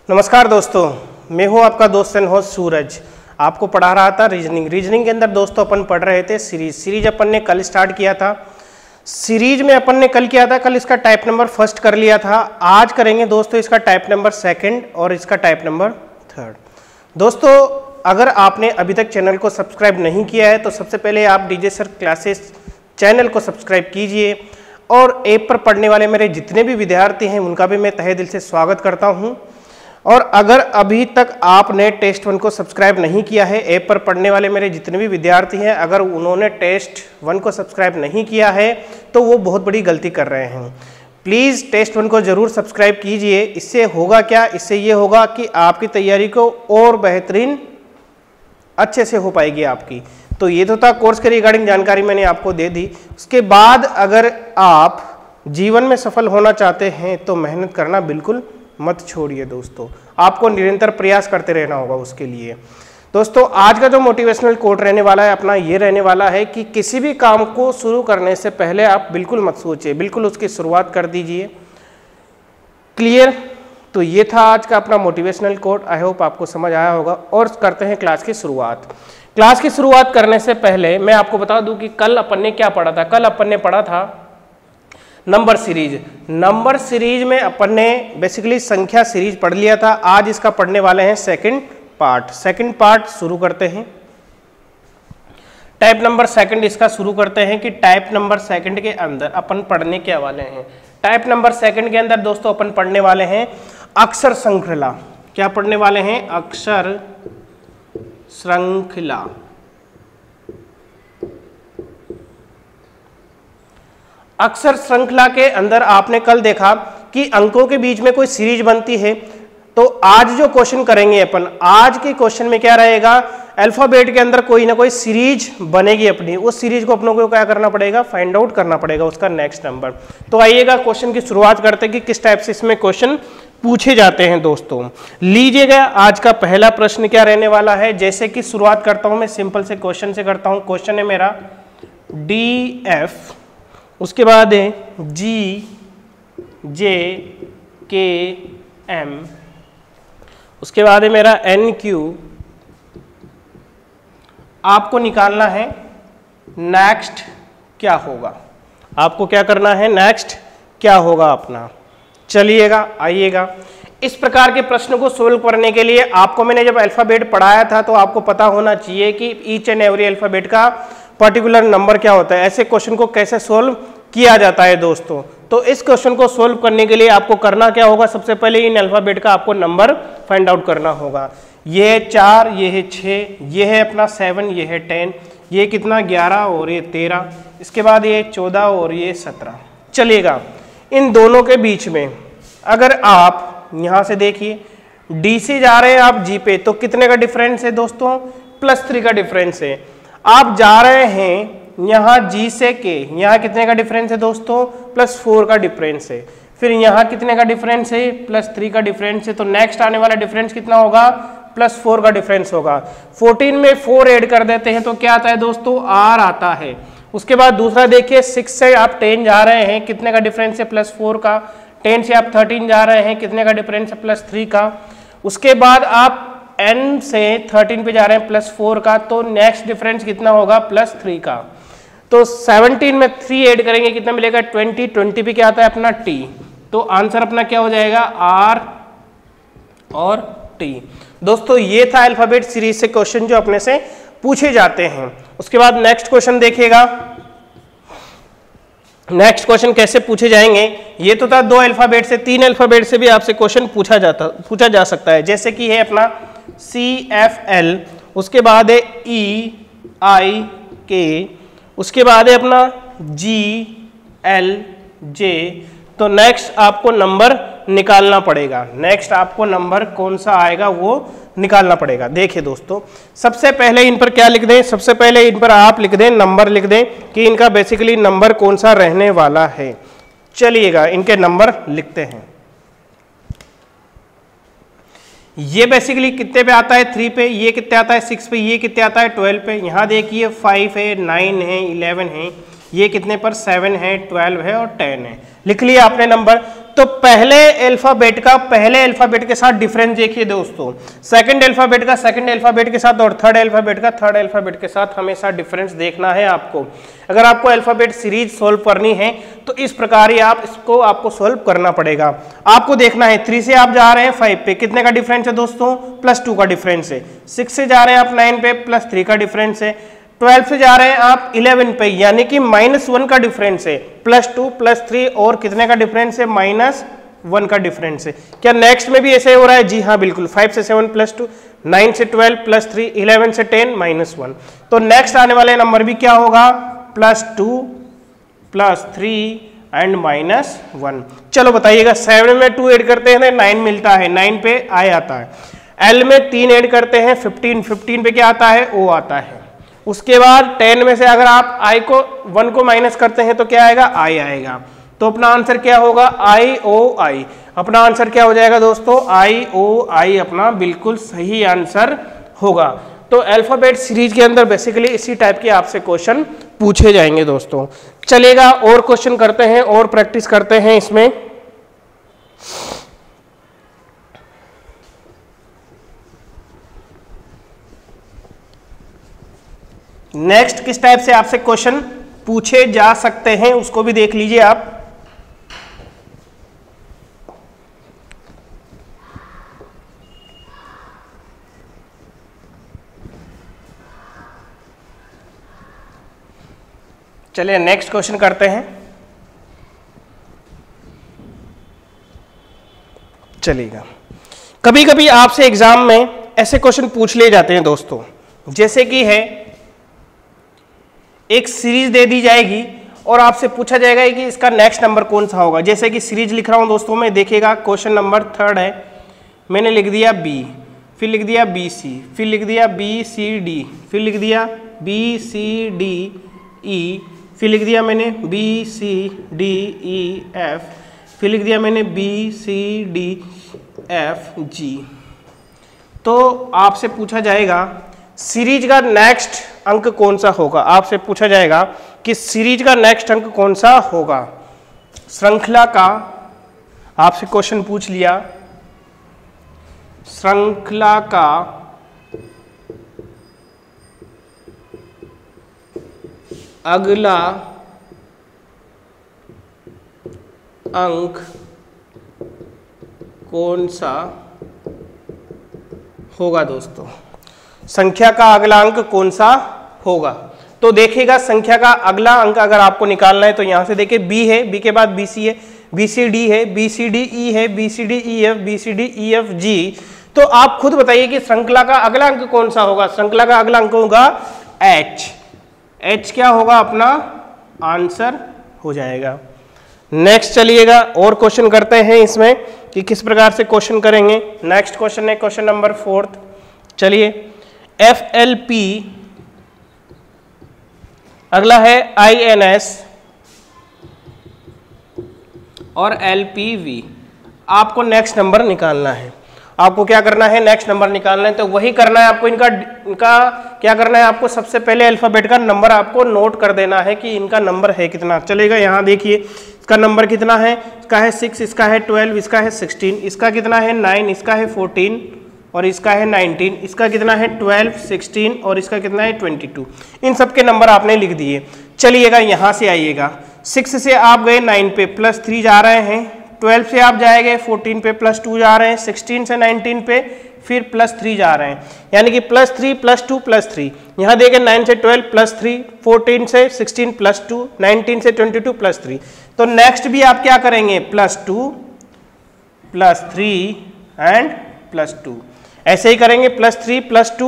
नमस्कार दोस्तों, मैं हूं आपका दोस्त एंड होस्ट सूरज। आपको पढ़ा रहा था रीजनिंग के अंदर दोस्तों अपन पढ़ रहे थे सीरीज अपन ने कल स्टार्ट किया था। सीरीज में अपन ने कल किया था, कल इसका टाइप नंबर फर्स्ट कर लिया था। आज करेंगे दोस्तों इसका टाइप नंबर सेकंड और इसका टाइप नंबर थर्ड। दोस्तों अगर आपने अभी तक चैनल को सब्सक्राइब नहीं किया है तो सबसे पहले आप डीजे सर क्लासेस चैनल को सब्सक्राइब कीजिए और ऐप पर पढ़ने वाले मेरे जितने भी विद्यार्थी हैं उनका भी मैं तहे दिल से स्वागत करता हूं। और अगर अभी तक आपने टेस्ट 1 को सब्सक्राइब नहीं किया है, ऐप पर पढ़ने वाले मेरे जितने भी विद्यार्थी हैं अगर उन्होंने टेस्ट 1 को सब्सक्राइब नहीं किया है तो वो बहुत बड़ी गलती कर रहे हैं। प्लीज़ टेस्ट 1 को ज़रूर सब्सक्राइब कीजिए। इससे होगा क्या, इससे ये होगा कि आपकी तैयारी को और बेहतरीन अच्छे से हो पाएगी आपकी। तो ये तो था कोर्स के रिगार्डिंग जानकारी मैंने आपको दे दी। उसके बाद अगर आप जीवन में सफल होना चाहते हैं तो मेहनत करना बिल्कुल मत छोड़िए दोस्तों, आपको निरंतर प्रयास करते रहना होगा उसके लिए। दोस्तों आज का जो मोटिवेशनल कोट रहने वाला है अपना ये रहने वाला है कि किसी भी काम को शुरू करने से पहले आप बिल्कुल मत सोचिए, बिल्कुल उसकी शुरुआत कर दीजिए। क्लियर? तो ये था आज का अपना मोटिवेशनल कोट। आई होप आपको समझ आया होगा। और करते हैं क्लास की शुरुआत। क्लास की शुरुआत करने से पहले मैं आपको बता दूं कि कल अपन ने क्या पढ़ा था। कल अपन ने पढ़ा था नंबर सीरीज। नंबर सीरीज में अपन ने बेसिकली संख्या सीरीज पढ़ लिया था। आज इसका पढ़ने वाले हैं सेकंड पार्ट। सेकंड पार्ट शुरू करते हैं। टाइप नंबर सेकंड इसका शुरू करते हैं कि टाइप नंबर सेकंड के अंदर अपन पढ़ने क्या वाले हैं। टाइप नंबर सेकंड के अंदर दोस्तों अपन पढ़ने वाले हैं अक्षर श्रृंखला। क्या पढ़ने वाले हैं? अक्षर श्रृंखला। अक्षर श्रृंखला के अंदर आपने कल देखा कि अंकों के बीच में कोई सीरीज बनती है। तो आज जो क्वेश्चन करेंगे अपन, आज के क्वेश्चन में क्या रहेगा, अल्फाबेट के अंदर कोई ना कोई सीरीज बनेगी अपनी। उस सीरीज को अपनों को क्या करना पड़ेगा, फाइंड आउट करना पड़ेगा उसका नेक्स्ट नंबर। तो आइएगा क्वेश्चन की शुरुआत करते हैं कि किस टाइप से इसमें क्वेश्चन पूछे जाते हैं। दोस्तों लीजिएगा आज का पहला प्रश्न क्या रहने वाला है। जैसे कि शुरुआत करता हूं मैं सिंपल से क्वेश्चन से करता हूं। क्वेश्चन है मेरा DF, उसके बाद है GJKM, उसके बाद है मेरा NQ। आपको निकालना है नेक्स्ट क्या होगा। आपको क्या करना है, नेक्स्ट क्या होगा अपना। चलिएगा आइएगा। इस प्रकार के प्रश्न को सोल्व करने के लिए आपको मैंने जब अल्फाबेट पढ़ाया था तो आपको पता होना चाहिए कि ईच एंड एवरी अल्फाबेट का पर्टिकुलर नंबर क्या होता है, ऐसे क्वेश्चन को कैसे सोल्व किया जाता है दोस्तों। तो इस क्वेश्चन को सोल्व करने के लिए आपको करना क्या होगा, सबसे पहले इन अल्फाबेट का आपको नंबर फाइंड आउट करना होगा। ये है 4, ये है 6, ये है अपना 7, ये है 10, ये कितना 11 और ये 13, इसके बाद ये 14 और ये 17। चलिएगा इन दोनों के बीच में अगर आप यहाँ से देखिए D से जा रहे हैं आप G पे, तो कितने का डिफरेंस है दोस्तों, +3 का डिफरेंस है। आप जा रहे हैं यहाँ G से K, यहाँ कितने का डिफरेंस है दोस्तों, +4 का डिफरेंस है। फिर यहाँ कितने का डिफरेंस है, +3 का डिफरेंस है। तो नेक्स्ट आने वाला डिफरेंस कितना होगा, +4 का डिफरेंस होगा। 14 में 4 ऐड कर देते हैं तो क्या आता है दोस्तों, R आता है। उसके बाद दूसरा देखिए 6 से आप 10 जा रहे हैं, कितने का डिफरेंस है, +4 का। 10 से आप 13 जा रहे हैं, कितने का डिफरेंस है, +3 का। उसके बाद आप N से 13 पे जा रहे हैं, +4 का। तो नेक्स्ट डिफरेंस कितना होगा, +3 का। तो 17 में 3 ऐड करेंगे कितना मिलेगा, 20। 20 पे क्या आता है अपना T। तो आंसर अपना क्या हो जाएगा, R और T। दोस्तों ये था अल्फाबेट सीरीज से क्वेश्चन जो अपने से पूछे जाते हैं। उसके बाद नेक्स्ट क्वेश्चन देखिएगा। नेक्स्ट क्वेश्चन कैसे पूछे जाएंगे, ये तो था 2 अल्फाबेट से, 3 अल्फाबेट से भी आपसे क्वेश्चन पूछा जा सकता है। जैसे कि है अपना CFL, उसके बाद है EIK, उसके बाद है अपना GLJ। तो नेक्स्ट आपको नंबर निकालना पड़ेगा। नेक्स्ट आपको नंबर कौन सा आएगा वो निकालना पड़ेगा। देखिए दोस्तों सबसे पहले इन पर क्या लिख दें, सबसे पहले इन पर आप लिख दें, नंबर लिख दें कि इनका बेसिकली नंबर कौन सा रहने वाला है। चलिएगा इनके नंबर लिखते हैं। ये बेसिकली कितने पे आता है, 3 पे। ये कितने आता है, 6 पे। ये कितने आता है, 12 पे। यहाँ देखिए 5 है, 9 है, 11 है। ये कितने पर 7 है, 12 है और 10 है। लिख लिया आपने नंबर। तो पहले अल्फाबेट के साथ डिफरेंस देखिए दोस्तों, सेकंड अल्फाबेट का सेकंड अल्फाबेट के साथ और थर्ड अल्फाबेट का थर्ड अल्फाबेट के साथ हमेशा डिफरेंस देखना है आपको। अगर आपको अल्फाबेट सीरीज सोल्व करनी है तो इस प्रकार ही आपको सोल्व करना पड़ेगा। आपको देखना है 3 से आप जा रहे हैं 5 पे, कितने का डिफरेंस है दोस्तों, +2 का डिफरेंस है। 6 से जा रहे हैं आप 9 पे, +3 का डिफरेंस है। 12 से जा रहे हैं आप 11 पे, यानी कि -1 का डिफरेंस है। +2 +3 और कितने का डिफरेंस है, -1 का डिफरेंस है। क्या नेक्स्ट में भी ऐसे हो रहा है, जी हाँ बिल्कुल। 5 से 7 +2, 9 से 12 +3, 11 से 10 -1। तो नेक्स्ट आने वाले नंबर भी क्या होगा, +2 +3 एंड -1। चलो बताइएगा, 7 में 2 ऐड करते हैं 9 मिलता है, 9 पे I आता है। L में 3 ऐड करते हैं 15, 15 पे क्या आता है, O आता है। उसके बाद 10 में से अगर आप 1 को माइनस करते हैं तो क्या आएगा, I आएगा। तो अपना आंसर क्या होगा, IOI। अपना आंसर क्या हो जाएगा दोस्तों, IOI अपना बिल्कुल सही आंसर होगा। तो अल्फाबेट सीरीज के अंदर बेसिकली इसी टाइप के आपसे क्वेश्चन पूछे जाएंगे दोस्तों। चलेगा, और क्वेश्चन करते हैं और प्रैक्टिस करते हैं इसमें। नेक्स्ट किस टाइप से आपसे क्वेश्चन पूछे जा सकते हैं उसको भी देख लीजिए आप। चलिए नेक्स्ट क्वेश्चन करते हैं। चलिएगा, कभी कभी आपसे एग्जाम में ऐसे क्वेश्चन पूछ लिए जाते हैं दोस्तों, जैसे कि है एक सीरीज दे दी जाएगी और आपसे पूछा जाएगा कि इसका नेक्स्ट नंबर कौन सा होगा। जैसे कि सीरीज लिख रहा हूं दोस्तों मैं, देखिएगा क्वेश्चन नंबर 3 है, मैंने लिख दिया B, फिर लिख दिया BC, फिर लिख दिया BCD, फिर लिख दिया BCDE, फिर लिख दिया मैंने BCDEF, फिर लिख दिया मैंने BCDFG। तो आपसे पूछा जाएगा सीरीज का नेक्स्ट अंक कौन सा होगा। आपसे पूछा जाएगा कि सीरीज का नेक्स्ट अंक कौन सा होगा। श्रृंखला का आपसे क्वेश्चन पूछ लिया, श्रृंखला का अगला अंक कौन सा होगा दोस्तों। संख्या का अगला अंक कौन सा होगा। तो देखिएगा संख्या का अगला अंक अगर आपको निकालना है तो यहां से देखिए B है, B के बाद BC है, BCD है, BCDE है, BCDEF, BCDEFG। तो आप खुद बताइए कि श्रृंखला का अगला अंक कौन सा होगा। श्रृंखला का अगला अंक होगा H। H क्या होगा, अपना आंसर हो जाएगा। नेक्स्ट चलिएगा, और क्वेश्चन करते हैं इसमें कि किस प्रकार से क्वेश्चन करेंगे। नेक्स्ट क्वेश्चन है क्वेश्चन नंबर 4। चलिए, FLP, अगला है INS और LPV। आपको नेक्स्ट नंबर निकालना है। आपको क्या करना है, नेक्स्ट नंबर निकालना है। तो वही करना है आपको, इनका क्या करना है, आपको सबसे पहले अल्फाबेट का नंबर आपको नोट कर देना है कि इनका नंबर है कितना। चलेगा, यहाँ देखिए इसका नंबर कितना है, इसका है 6, इसका है 12, इसका है 16, इसका कितना है 9, इसका है 14 और इसका है 19, इसका कितना है 12, 16 और इसका कितना है 22। इन सब के नंबर आपने लिख दिए। चलिएगा यहाँ से आइएगा, 6 से आप गए 9 पे, +3 जा रहे हैं। 12 से आप जाएंगे 14 पे, +2 जा रहे हैं। 16 से 19 पे फिर +3 जा रहे हैं, यानी कि +3 +2 +3। यहाँ देखें 9 से 12 +3, 14 से 16 +2, 19 से 22 +3। तो नेक्स्ट भी आप क्या करेंगे, +2 +3 एंड +2। ऐसे ही करेंगे, +3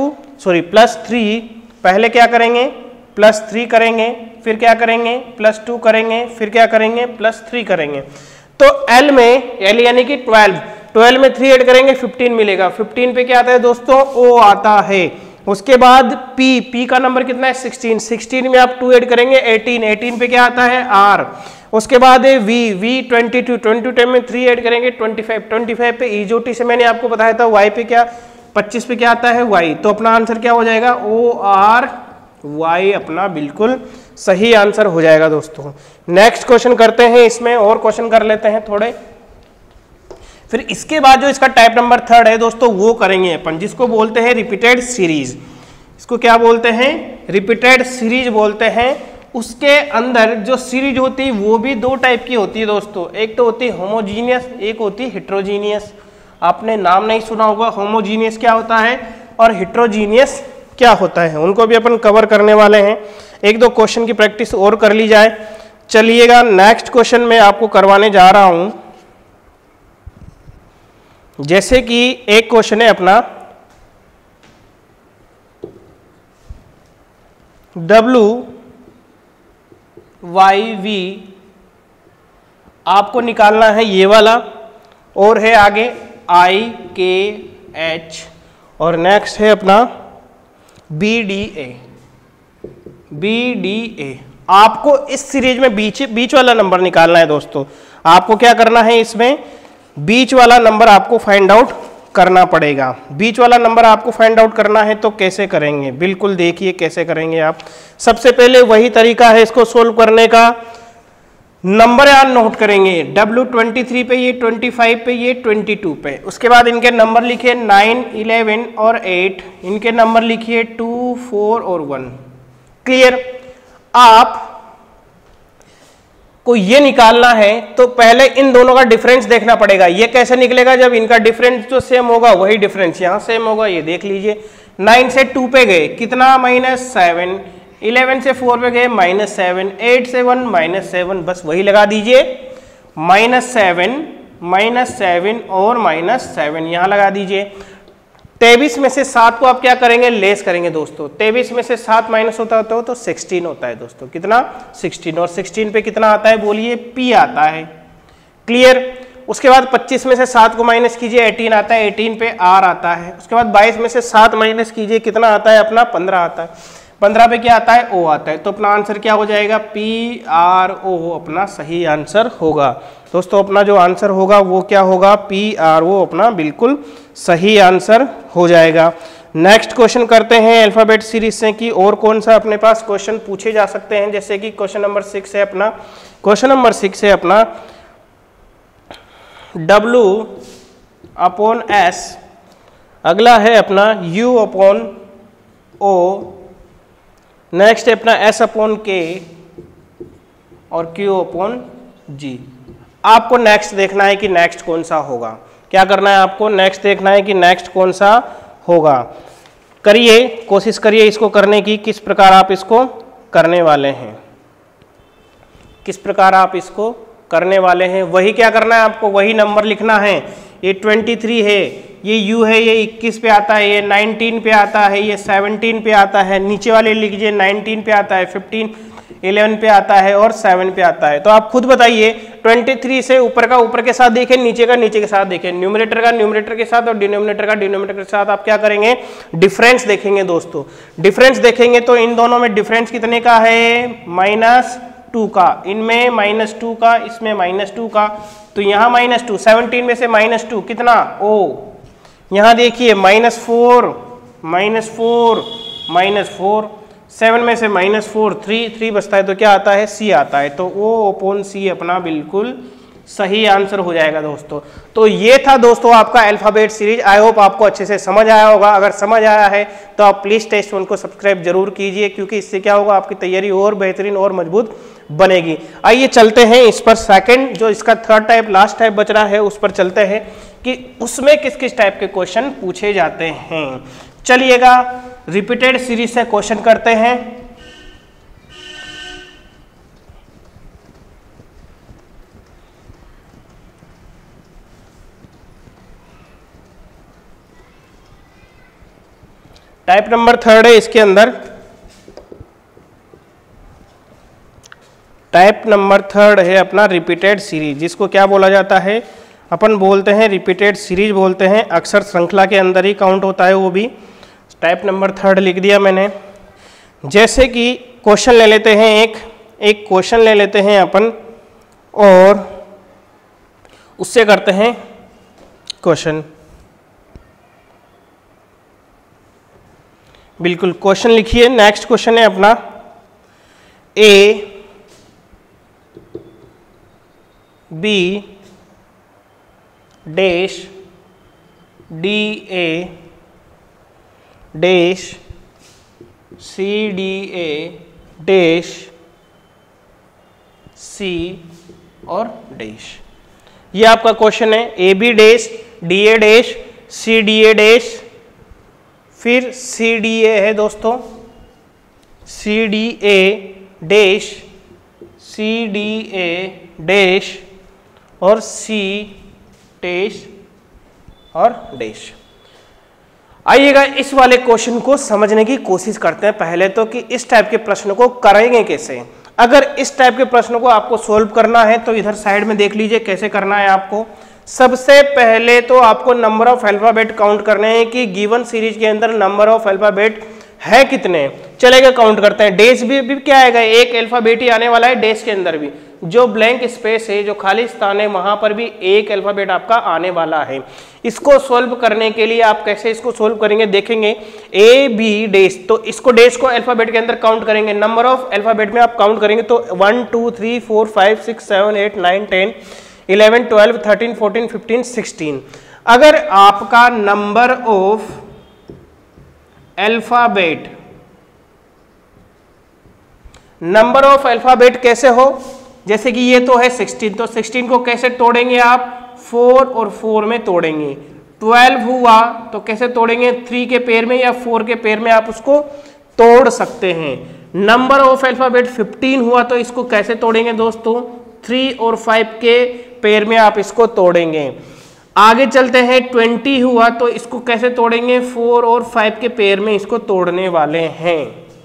पहले क्या करेंगे, +3 करेंगे, फिर क्या करेंगे, +2 करेंगे, फिर क्या करेंगे, +3 करेंगे। तो L में, L यानी कि 12 में 3 ऐड करेंगे 15 मिलेगा। 15 पे क्या आता है दोस्तों, O आता है। उसके बाद P का नंबर कितना है 16, 16 में आप 2 ऐड करेंगे 18, 18 पे क्या आता है R। उसके बाद है V 22 में 3 ऐड करेंगे 25 पे EJOT से मैंने आपको बताया था Y पे क्या 25 पे क्या आता है Y। तो अपना आंसर क्या हो जाएगा, OR वाई अपना बिल्कुल सही आंसर हो जाएगा दोस्तों। नेक्स्ट क्वेश्चन करते हैं, इसमें और क्वेश्चन कर लेते हैं थोड़े। फिर इसके बाद जो इसका टाइप नंबर 3 है दोस्तों वो करेंगे अपन, जिसको बोलते हैं रिपीटेड सीरीज। इसको क्या बोलते हैं? रिपीटेड सीरीज बोलते हैं। उसके अंदर जो सीरीज होती है वो भी दो टाइप की होती है दोस्तों, एक तो होती है होमोजीनियस, एक होती है हेट्रोजीनियस। आपने नाम नहीं सुना होगा, होमोजीनियस क्या होता है और हेट्रोजीनियस क्या होता है, उनको भी अपन कवर करने वाले हैं। एक दो क्वेश्चन की प्रैक्टिस और कर ली जाए। चलिएगा नेक्स्ट क्वेश्चन में आपको करवाने जा रहा हूं। जैसे कि एक क्वेश्चन है अपना WYV, आपको निकालना है ये वाला, और है आगे IKH, और नेक्स्ट है अपना BDA। आपको इस सीरीज में बीच वाला नंबर निकालना है दोस्तों। आपको क्या करना है, इसमें बीच वाला नंबर आपको फाइंड आउट करना पड़ेगा। बीच वाला नंबर आपको फाइंड आउट करना है तो कैसे करेंगे, बिल्कुल देखिए कैसे करेंगे आप। सबसे पहले वही तरीका है इसको सोल्व करने का, नंबर यार नोट करेंगे। W23 पे, ये 25 पे, ये 22 पे। उसके बाद इनके नंबर लिखिए 9, 11 और 8। इनके नंबर लिखिए 2, 4 और 1। क्लियर? आप को ये निकालना है तो पहले इन दोनों का डिफरेंस देखना पड़ेगा। ये कैसे निकलेगा? जब इनका डिफरेंस जो सेम होगा वही डिफरेंस यहां सेम होगा। ये देख लीजिए, 9 से 2 पे गए कितना, -7, 11 से 4 पे गए -7, 8 से 1 -7, बस वही लगा दीजिए, -7 और -7 यहां लगा दीजिए। 23 में से 7 को आप क्या करेंगे, लेस करेंगे दोस्तों। 23 में से 7 माइनस होता है तो 16 होता है दोस्तों। कितना? 16। और 16 पे कितना आता है बोलिए, P आता है। क्लियर? उसके बाद 25 में से 7 को माइनस कीजिए, 18 आता है, 18 पे R आता है। उसके बाद 22 में से 7 माइनस कीजिए, कितना आता है अपना, 15 आता है। 15 पे क्या आता है, O आता है। तो अपना आंसर क्या हो जाएगा, PRO अपना सही आंसर होगा दोस्तों। अपना जो आंसर होगा वो क्या होगा, PRO अपना बिल्कुल सही आंसर हो जाएगा। नेक्स्ट क्वेश्चन करते हैं अल्फाबेट सीरीज से कि और कौन सा अपने पास क्वेश्चन पूछे जा सकते हैं। जैसे कि क्वेश्चन नंबर 6 है अपना, W/S, अगला है अपना U/O, नेक्स्ट है अपना S/K और Q/G। आपको नेक्स्ट देखना है कि नेक्स्ट कौन सा होगा। क्या करना है आपको, नेक्स्ट देखना है कि नेक्स्ट कौन सा होगा। करिए, कोशिश करिए इसको करने की, किस प्रकार आप इसको करने वाले हैं, किस प्रकार आप इसको करने वाले हैं। वही क्या करना है आपको, वही नंबर लिखना है। ये 23 है, ये U है, ये 21 पे आता है, ये 19 पे आता है, ये 17 पे आता है। नीचे वाले लिख लीजिए 19 पे आता है, 15, 11 पे आता है और 7 पे आता है। तो आप खुद बताइए, 23 से ऊपर का ऊपर के साथ देखें, नीचे का नीचे के साथ देखें, न्यूमरेटर का न्यूमरेटर के साथ और डिनोमिनेटर का डिनोमिनेटर के साथ आप क्या करेंगे, डिफरेंस देखेंगे दोस्तों। डिफरेंस देखेंगे तो इन दोनों में डिफरेंस कितने का है, -2 का। इनमें -2 का, इसमें -2 का। तो यहाँ -2, 17 में से -2 कितना, O। यहाँ देखिए -4, -4, 7 में से -4, 3 बचता है तो क्या आता है, C आता है। तो O/C अपना बिल्कुल सही आंसर हो जाएगा दोस्तों। तो ये था दोस्तों आपका अल्फाबेट सीरीज। आई होप आपको अच्छे से समझ आया होगा। अगर समझ आया है तो आप प्लीज़ टेस्ट 1 को सब्सक्राइब जरूर कीजिए, क्योंकि इससे क्या होगा, आपकी तैयारी और बेहतरीन और मजबूत बनेगी। आइए चलते हैं इस पर, सेकंड जो इसका थर्ड टाइप लास्ट टाइप बच रहा है उस पर चलते हैं कि उसमें किस किस टाइप के क्वेश्चन पूछे जाते हैं। चलिएगा रिपीटेड सीरीज से क्वेश्चन करते हैं। टाइप नंबर 3 है इसके अंदर, टाइप नंबर 3 है अपना रिपीटेड सीरीज, जिसको क्या बोला जाता है, अपन बोलते हैं रिपीटेड सीरीज बोलते हैं। अक्सर श्रृंखला के अंदर ही काउंट होता है वो भी। टाइप नंबर 3 लिख दिया मैंने। जैसे कि क्वेश्चन ले लेते हैं, एक क्वेश्चन ले लेते हैं अपन और उससे करते हैं क्वेश्चन। बिल्कुल, क्वेश्चन लिखिए। नेक्स्ट क्वेश्चन है अपना A B dash D A dash C D A dash C और डैश। ये आपका क्वेश्चन है। A B dash D A dash C D A डैश, फिर सी डी ए है दोस्तों, C D A dash C D A dash और C dash और डैश। आइएगा इस वाले क्वेश्चन को समझने की कोशिश करते हैं पहले तो कि इस टाइप के प्रश्न को करेंगे कैसे। अगर इस टाइप के प्रश्न को आपको सोल्व करना है तो इधर साइड में देख लीजिए कैसे करना है आपको। सबसे पहले तो आपको नंबर ऑफ अल्फाबेट काउंट करने हैं कि गिवन सीरीज के अंदर नंबर ऑफ अल्फाबेट है कितने। चलेगा, काउंट करते हैं। डैश भी क्या आएगा, एक अल्फाबेट ही आने वाला है डैश के अंदर भी। जो ब्लैंक स्पेस है, जो खाली स्थान है, वहां पर भी एक अल्फाबेट आपका आने वाला है। इसको सोल्व करने के लिए आप कैसे इसको सोल्व करेंगे देखेंगे। ए बी डैश, तो इसको डैश को अल्फाबेट के अंदर काउंट करेंगे। नंबर ऑफ अल्फाबेट में आप काउंट करेंगे तो 1 2 3 4 5 6 7 8 9 10 11 12 13 14 15 16। अगर आपका नंबर ऑफ अल्फाबेट कैसे हो, जैसे कि ये तो है 16, तो 16 को कैसे तोड़ेंगे आप, 4 और 4 में तोड़ेंगे। 12 हुआ तो कैसे तोड़ेंगे, 3 के पेयर में या 4 के पेयर में आप उसको तोड़ सकते हैं। नंबर ऑफ अल्फाबेट 15 हुआ तो इसको कैसे तोड़ेंगे दोस्तों, 3 और 5 के पेयर में आप इसको तोड़ेंगे। आगे चलते हैं, 20 हुआ तो इसको कैसे तोड़ेंगे, 4 और 5 के पेयर में इसको तोड़ने वाले हैं।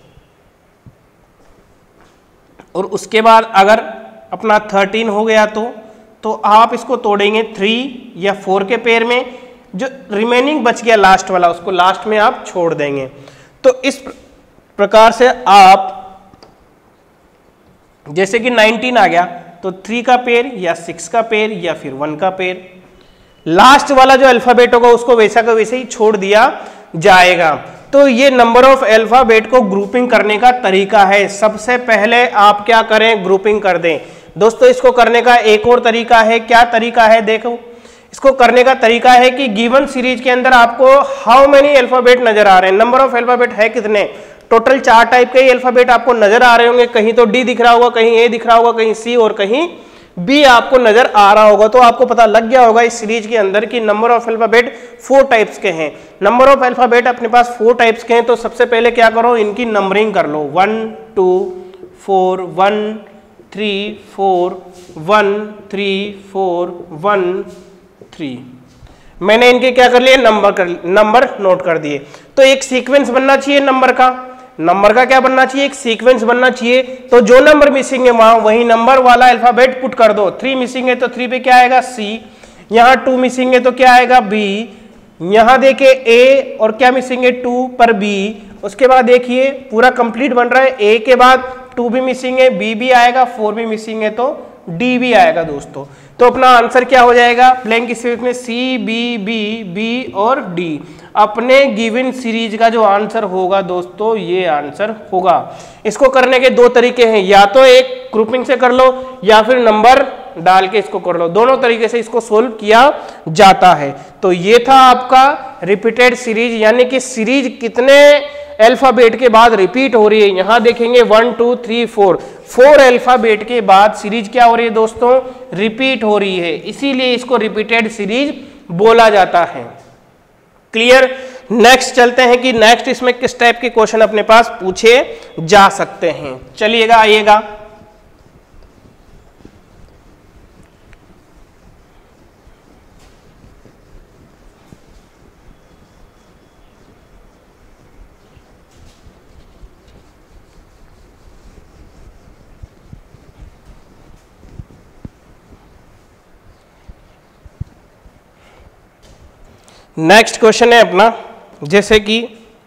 और उसके बाद अगर अपना 13 हो गया तो आप इसको तोड़ेंगे 3 या 4 के पेयर में। जो रिमेनिंग बच गया लास्ट वाला, उसको लास्ट में आप छोड़ देंगे। तो इस प्रकार से आप, जैसे कि 19 आ गया तो 3 का पेयर या 6 का पेयर या फिर 1 का पेयर। लास्ट वाला जो अल्फाबेट होगा उसको वैसा का वैसे ही छोड़ दिया जाएगा। तो ये नंबर ऑफ अल्फाबेट को ग्रुपिंग करने का तरीका है। सबसे पहले आप क्या करें, ग्रुपिंग कर दें। दोस्तों इसको करने का एक और तरीका है। क्या तरीका है, देखो इसको करने का तरीका है कि गिवन सीरीज के अंदर आपको हाउ मेनी अल्फाबेट नजर आ रहे हैं, नंबर ऑफ अल्फाबेट है कितने। टोटल 4 टाइप के अल्फाबेट आपको नजर आ रहे होंगे। कहीं तो डी दिख रहा होगा, कहीं ए दिख रहा होगा, कहीं सी और कहीं बी आपको नजर आ रहा होगा। तो आपको पता लग गया होगा इस सीरीज के अंदर कि नंबर ऑफ अल्फाबेट 4 टाइप्स के हैं। नंबर ऑफ अल्फाबेट अपने पास 4 टाइप्स के हैं। तो सबसे पहले क्या करो, इनकी नंबरिंग कर लो। 1 2 4 1 3 4 1 3 4 1 3। मैंने इनके क्या कर लिए, नंबर नोट कर दिए। तो एक सीक्वेंस बनना चाहिए नंबर का क्या बनना चाहिए, एक सीक्वेंस बनना चाहिए। तो जो नंबर मिसिंग है वहां वही नंबर वाला अल्फाबेट पुट कर दो। 3 मिसिंग है तो 3 पे क्या आएगा, सी। यहां 2 मिसिंग है तो क्या आएगा, बी। यहां देखिए ए और क्या मिसिंग है, 2 पर बी। उसके बाद देखिए पूरा कंप्लीट बन रहा है। ए के बाद 2 भी मिसिंग है, बी भी आएगा, 4 भी मिसिंग है तो डी भी आएगा दोस्तों। तो अपना आंसर क्या हो जाएगा, ब्लैंक स्पेस में सी बी बी बी और डी। अपने गिवन सीरीज का जो आंसर होगा दोस्तों ये आंसर होगा। इसको करने के 2 तरीके हैं, या तो एक ग्रुपिंग से कर लो या फिर नंबर डाल के इसको कर लो। दोनों तरीके से इसको सोल्व किया जाता है। तो ये था आपका रिपीटेड सीरीज, यानी कि सीरीज कितने अल्फाबेट के बाद रिपीट हो रही है। यहां देखेंगे 1 2 3 4 अल्फाबेट के बाद सीरीज क्या हो रही है दोस्तों, रिपीट हो रही है। इसीलिए इसको रिपीटेड सीरीज बोला जाता है। क्लियर। नेक्स्ट चलते हैं कि नेक्स्ट इसमें किस टाइप के क्वेश्चन अपने पास पूछे जा सकते हैं। चलिएगा, आइएगा। नेक्स्ट क्वेश्चन है अपना, जैसे कि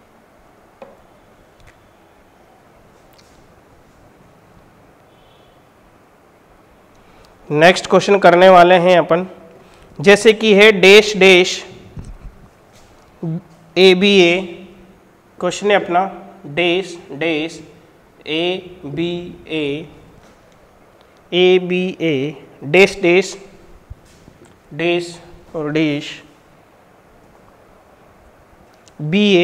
नेक्स्ट क्वेश्चन करने वाले हैं अपन, जैसे कि है dash dash A B A question है अपना dash dash A B A dash dash dash और dash B A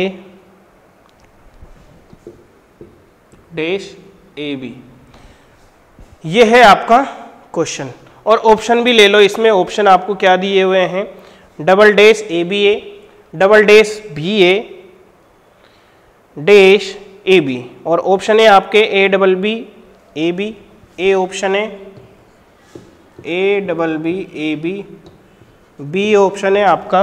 dash A B, ये है आपका क्वेश्चन। और ऑप्शन भी ले लो, इसमें ऑप्शन आपको क्या दिए हुए हैं, double dash A B A, double dash B A, dash A B, और ऑप्शन है आपके A double B A B, A option है A double B A B, B option है आपका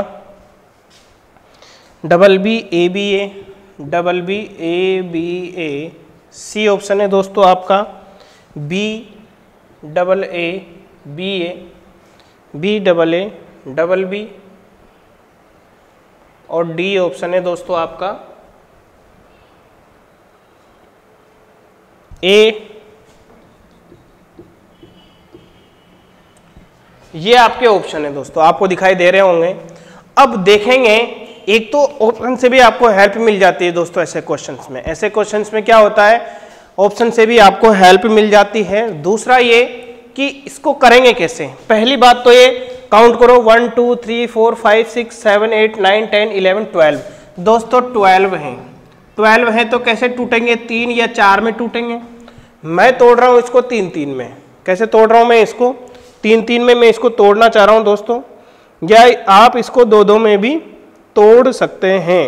double B A B A, double B A B A, C option है दोस्तों आपका B double A B A, B double A double B, और D option है दोस्तों आपका ए। ये आपके ऑप्शन है दोस्तों, आपको दिखाई दे रहे होंगे। अब देखेंगे, एक तो ऑप्शन से भी आपको हेल्प मिल जाती है दोस्तों ऐसे क्वेश्चंस में। ऐसे क्वेश्चंस में क्या होता है, ऑप्शन से भी आपको हेल्प मिल जाती है। दूसरा ये कि इसको करेंगे कैसे। पहली बात तो ये काउंट करो 1 2 3 4 5 6 7 8 9 10 11 12, दोस्तों 12 हैं। 12 हैं तो कैसे टूटेंगे, 3 या 4 में टूटेंगे। मैं तोड़ रहा हूँ इसको 3 3 में। कैसे तोड़ रहा हूँ मैं इसको 3 3 में, मैं इसको तोड़ना चाह रहा हूँ दोस्तों, या आप इसको 2 2 में भी तोड़ सकते हैं।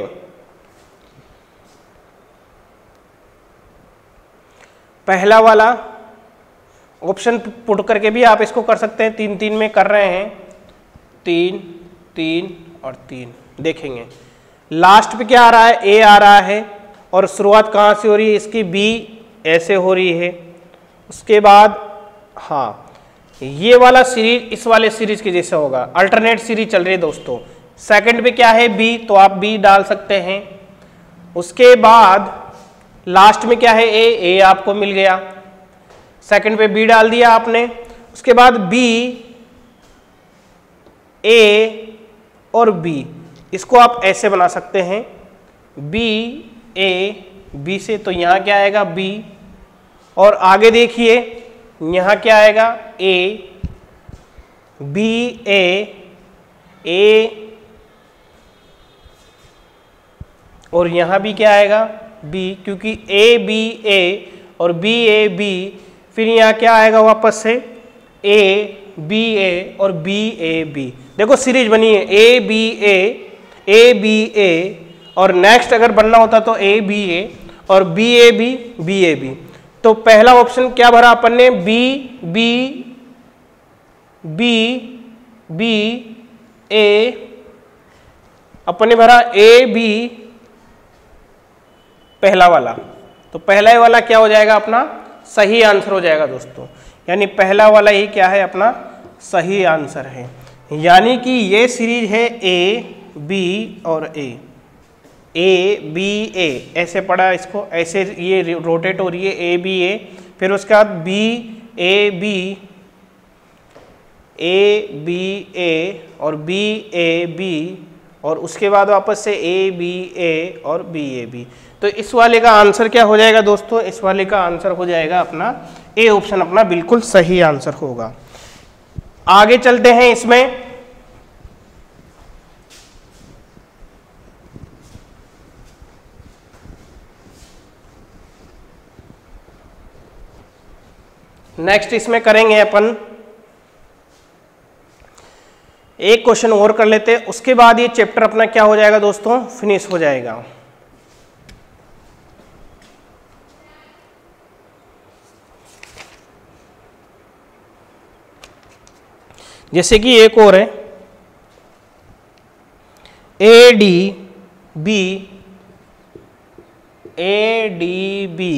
पहला वाला ऑप्शन पुट करके भी आप इसको कर सकते हैं। 3 3 में कर रहे हैं, 3 3 और 3। देखेंगे लास्ट पे क्या आ रहा है, ए आ रहा है, और शुरुआत कहाँ से हो रही है इसकी, बी ऐसे हो रही है। उसके बाद हाँ, ये वाला सीरीज इस वाले सीरीज के जैसे होगा, अल्टरनेट सीरीज चल रही है दोस्तों। सेकंड पे क्या है, बी, तो आप बी डाल सकते हैं। उसके बाद लास्ट में क्या है, ए आपको मिल गया, सेकंड पे बी डाल दिया आपने। उसके बाद बी, ए और बी, इसको आप ऐसे बना सकते हैं, बी ए बी से, तो यहां क्या आएगा बी, और आगे देखिए यहां क्या आएगा ए बी ए, और यहां भी क्या आएगा बी, क्योंकि ए बी ए और बी ए बी, फिर यहां क्या आएगा वापस से ए बी ए और बी ए बी। देखो सीरीज बनी है ए बी ए, और नेक्स्ट अगर बनना होता तो ए बी ए और बी ए बी। तो पहला ऑप्शन क्या भरा अपन ने, बी ए, अपन ने भरा ए बी, पहला वाला। तो पहला वाला क्या हो जाएगा अपना सही आंसर हो जाएगा दोस्तों, यानी पहला वाला ही क्या है अपना सही आंसर है। यानी कि ये सीरीज है ए बी और ए बी ए, ऐसे पढ़ा इसको, ऐसे ये रोटेट हो रही है ए बी ए, फिर उसके बाद बी ए बी ए और बी ए बी, और उसके बाद वापस से ए बी ए और बी ए बी। तो इस वाले का आंसर क्या हो जाएगा दोस्तों, इस वाले का आंसर हो जाएगा अपना ए ऑप्शन, अपना बिल्कुल सही आंसर होगा। आगे चलते हैं इसमें, नेक्स्ट इसमें करेंगे अपन एक क्वेश्चन और कर लेते हैं, उसके बाद ये चैप्टर अपना क्या हो जाएगा दोस्तों, फिनिश हो जाएगा। जैसे कि एक और है A D B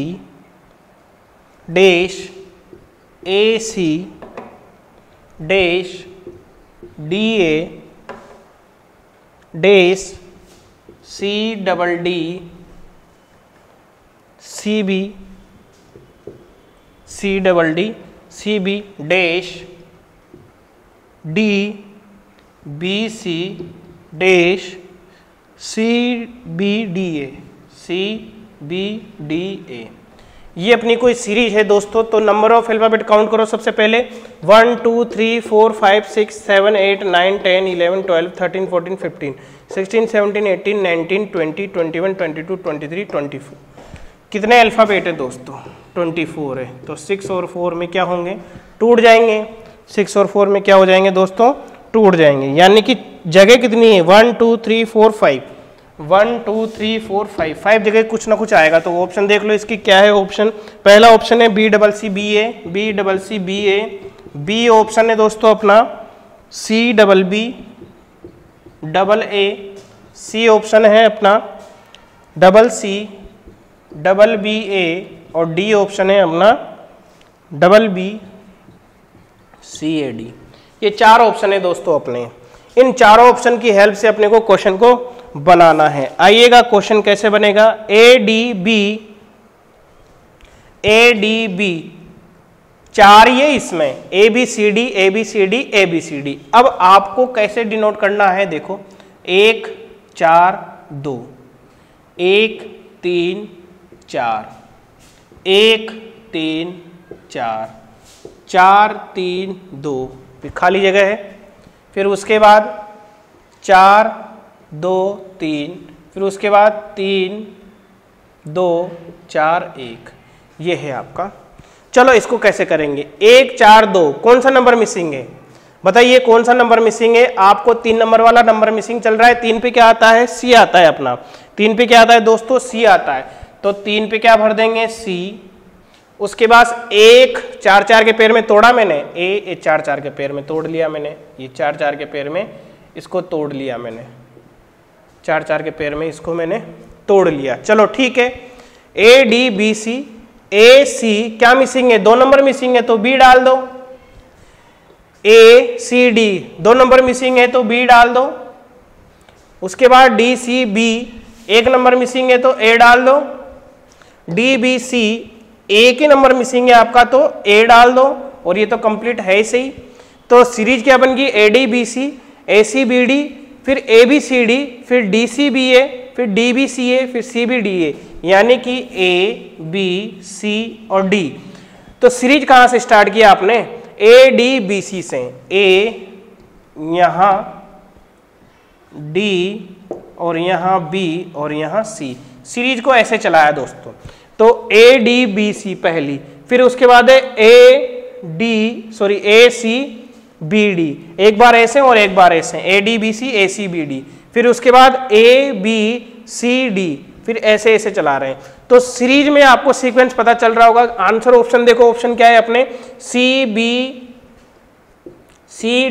dash A C dash D A dash C double D C B C double D C B dash D B C dash C B D A C B D A। ये अपनी कोई series है दोस्तों। तो number of alphabet count करो सबसे पहले 1 2 3 4 5 6 7 8 9 10 11 12 13 14 15 16 17 18 19 20 21 22 23 24। कितने अल्फाबेट है दोस्तों? 24 है। तो 6 और 4 में क्या होंगे? टूट जाएंगे। 6 और 4 में क्या हो जाएंगे दोस्तों? टूट जाएंगे। यानी कि जगह कितनी है? 1 2 3 4 5 1 2 3 4 5 5 जगह कुछ ना कुछ आएगा। तो ऑप्शन देख लो इसकी क्या है ऑप्शन। पहला ऑप्शन है B double C B A, B double C B A. B option है दोस्तों अपना C double B double A. C option है अपना double C double B A. और डी ऑप्शन है अपना double B C A D. ये 4 option है दोस्तों अपने। इन चारों ऑप्शन की हेल्प से अपने को क्वेश्चन को बनाना है। आइएगा क्वेश्चन कैसे बनेगा। ए डी बी 4 ये इसमें A B C D A B C D A B C D. अब आपको कैसे डिनोट करना है देखो 1 4 2 1 3 4 1 3 4 4 3 2 फिर खाली जगह है। फिर उसके बाद 4 2 3 फिर उसके बाद 3 2 4 1। ये है आपका। चलो इसको कैसे करेंगे। 1 4 2 कौन सा नंबर मिसिंग है बताइए? कौन सा नंबर मिसिंग है? आपको 3 नंबर वाला नंबर मिसिंग चल रहा है। 3 पे क्या आता है? सी आता है अपना। 3 पे क्या आता है दोस्तों? सी आता है। तो 3 पे क्या भर देंगे? सी। उसके बाद 1 4 4 के पैर में तोड़ा मैंने। ए 4 4 के पैर में तोड़ लिया मैंने। ये 4 4 के पैर में इसको तोड़ लिया मैंने। 4 4 के पैर में इसको मैंने तोड़ लिया। चलो ठीक है। A D B C A सी क्या मिसिंग है? 2 नंबर मिसिंग है तो बी डाल दो। A C D 2 number missing है तो बी डाल दो। उसके बाद D C B 1 number missing है तो ए डाल दो। डी बी सी एक ही नंबर मिसिंग है आपका तो ए डाल दो। और ये तो कंप्लीट है सही। तो सीरीज क्या बन गई? A D B C A C B D फिर ए बी सी डी फिर डी सी बी ए फिर डी बी सी ए फिर सी बी डी ए। यानी कि ए बी सी और डी। तो सीरीज कहाँ से स्टार्ट किया आपने? ए डी बी सी से। ए यहाँ डी और यहाँ बी और यहाँ सी। सीरीज को ऐसे चलाया दोस्तों। तो ए डी बी सी पहली। फिर उसके बाद है ए सी बी डी। एक बार ऐसे और एक बार ऐसे। A D B C A C B D. फिर उसके बाद ए बी सी डी। फिर ऐसे ऐसे चला रहे हैं। तो सीरीज में आपको सीक्वेंस पता चल रहा होगा। आंसर ऑप्शन देखो। ऑप्शन क्या है अपने? सी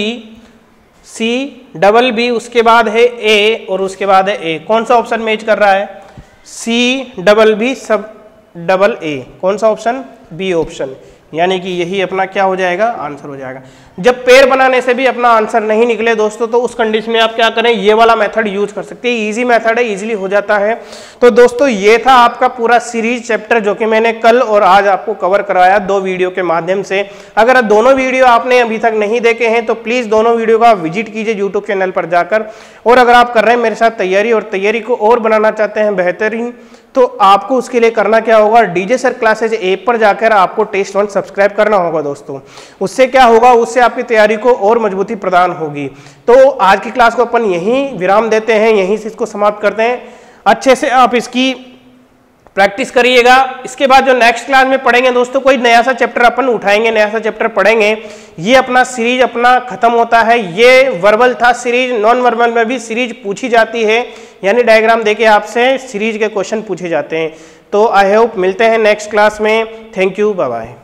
डबल बी उसके बाद है ए और उसके बाद है ए। कौन सा ऑप्शन मैच कर रहा है? सी डबल बी सब डबल ए। कौन सा ऑप्शन? B option. यानी कि यही अपना क्या हो जाएगा? आंसर हो जाएगा। जब पेयर बनाने से भी अपना आंसर नहीं निकले दोस्तों तो उस कंडीशन में आप क्या करें? ये वाला मेथड यूज कर सकते हैं। इजी मेथड है, इजीली हो जाता है। तो दोस्तों ये था आपका पूरा सीरीज चैप्टर जो कि मैंने कल और आज आपको कवर करवाया 2 वीडियो के माध्यम से। अगर दोनों वीडियो आपने अभी तक नहीं देखे हैं तो प्लीज दोनों वीडियो का विजिट कीजिए यूट्यूब चैनल पर जाकर। और अगर आप कर रहे हैं मेरे साथ तैयारी और तैयारी को और बनाना चाहते हैं बेहतरीन तो आपको उसके लिए करना क्या होगा? डीजे सर क्लासेज ऐप पर जाकर आपको टेस्ट 1 सब्सक्राइब करना होगा दोस्तों। उससे क्या होगा? उससे आपकी तैयारी को और मजबूती प्रदान होगी। तो आज की क्लास को अपन यहीं विराम देते हैं, यहीं से इसको समाप्त करते हैं। अच्छे से आप इसकी प्रैक्टिस करिएगा। इसके बाद जो नेक्स्ट क्लास में पढ़ेंगे दोस्तों कोई नया सा चैप्टर अपन उठाएंगे, नया सा चैप्टर पढ़ेंगे। ये अपना सीरीज अपना खत्म होता है। ये वर्बल था सीरीज। नॉन वर्बल में भी सीरीज पूछी जाती है। यानी डायग्राम देके आपसे सीरीज के क्वेश्चन पूछे जाते हैं। तो आई होप मिलते हैं नेक्स्ट क्लास में। Thank you, bye bye.